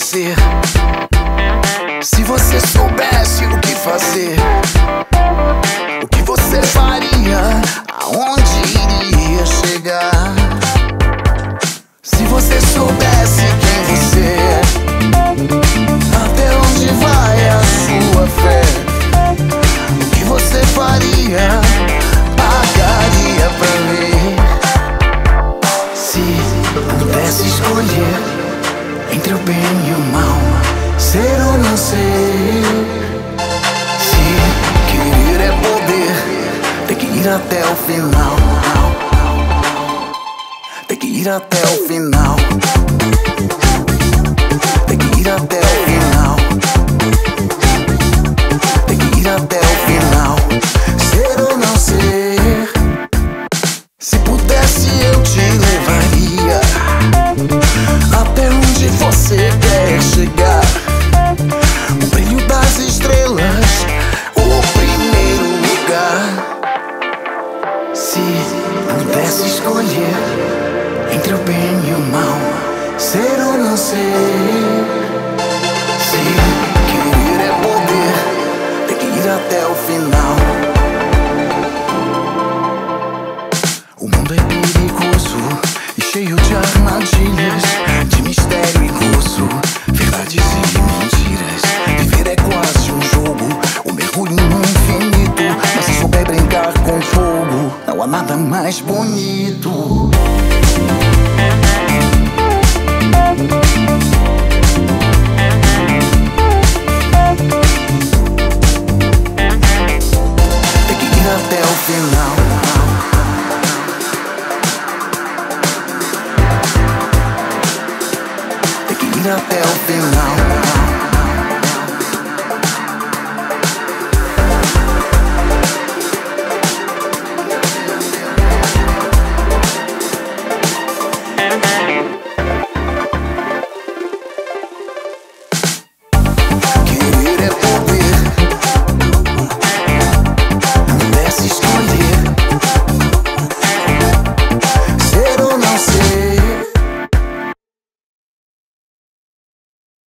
você. Se você soubesse o que fazer, o que você faria, aonde iria chegar? Se você soubesse quem você é, até onde vai a sua fé, o que você faria, pagaria pra ver. Se pudesse escolher entre o bem e o mal, ser ou não ser, se querer é poder, tem que ir até o final, tem que ir até o final, tem que ir até o final, tem que ir até o final. Ser ou não ser, se pudesse eu te levaria até onde você quer chegar. O brilho das estrelas, o primeiro lugar. Se pudesse escolher entre o bem e o mal, ser ou não ser, se querer é poder, tem que ir até o final. O mundo é perigoso e cheio de armadilhas, de mistério e gozo, verdades e mentiras. Viver é quase um jogo, um mergulho no infinito. Mas se souber brincar com fogo, não há nada mais bonito. Tem que ir até o final, tem que ir até o final.